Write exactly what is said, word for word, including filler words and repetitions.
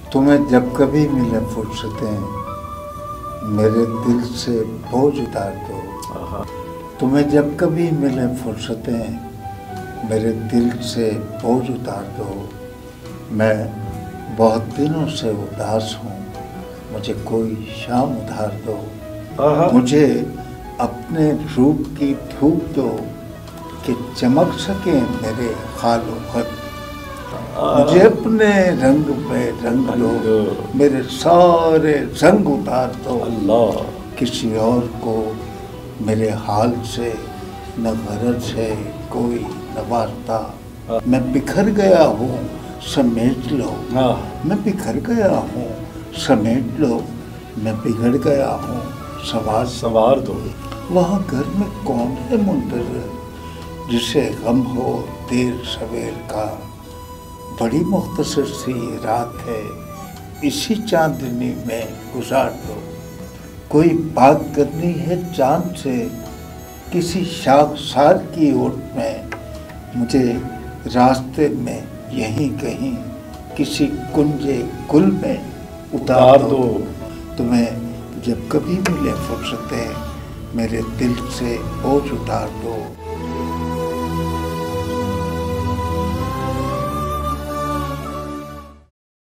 तुम्हें जब कभी मिले फुर्सतें, मेरे दिल से बोझ उतार दो। तुम्हें जब कभी मिले फुर्सतें, मेरे दिल से बोझ उतार दो। मैं बहुत दिनों से उदास हूँ, मुझे कोई शाम उधार दो। मुझे अपने रूप की धूप दो कि चमक सके मेरे खालो खत। मुझे अपने रंग पे रंग लो, मेरे सारे रंग उतार दो। अल्लाह। किसी और को मेरे हाल से न गरज है कोई न वास्ता। मैं बिखर गया हूँ समेट लो, मैं बिखर गया हूँ समेट लो। मैं बिगड़ गया हूँ सवार सवार दो। वहाँ घर में कौन है मुंतज़िर, जिसे गम हो देर सवेर का। बड़ी मुख्तसर सी रात है, इसी चांदनी में गुजार दो। कोई बात करनी है चांद से, किसी शाखसार की ओट में। मुझे रास्ते में यहीं कहीं किसी कुंजे गुल में उतार दो। तुम्हें जब कभी मिले फुर्सतें, मेरे दिल से बोझ उतार दो।